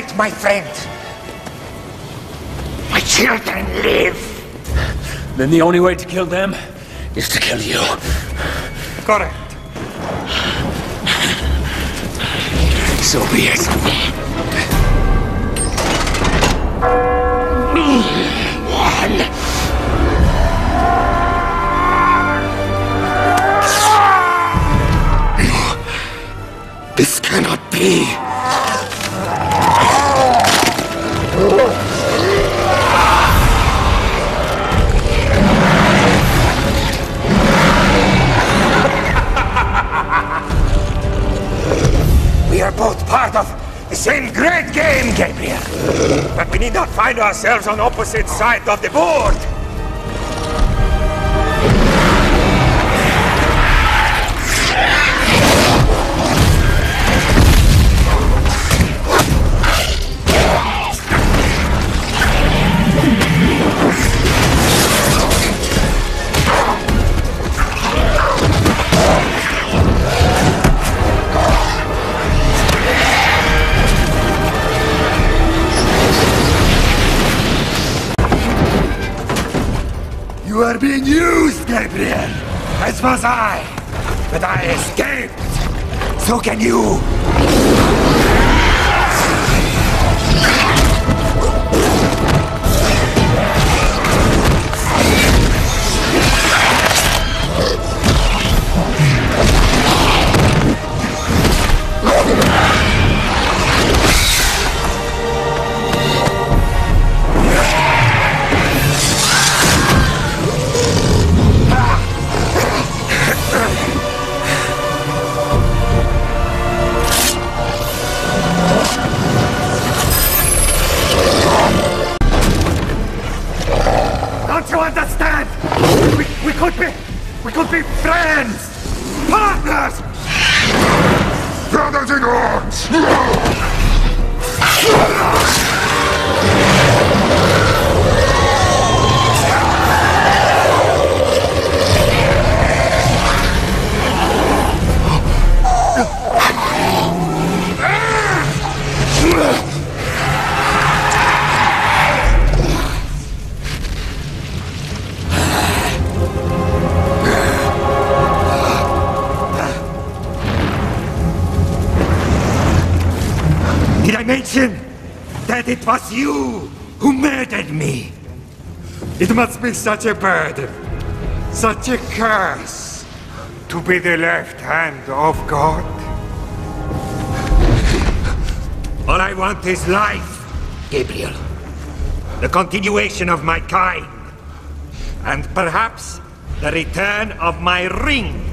right, my friend. My children live. Then the only way to kill them is to kill you. Correct. So be it. This cannot be. We are both part of the same great game, Gabriel. But we need not find ourselves on opposite sides of the board. You are being used, Gabriel! As was I! But I escaped! So can you! Don't you understand? We could be friends! Partners! Brothers in arms! Did I mention that it was you who murdered me? It must be such a burden, such a curse, to be the left hand of God. All I want is life, Gabriel. The continuation of my kind. And perhaps the return of my ring.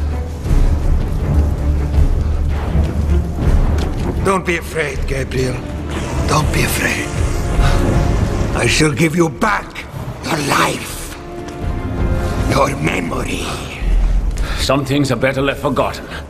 Don't be afraid, Gabriel. Don't be afraid. I shall give you back your life, your memory. Some things are better left forgotten.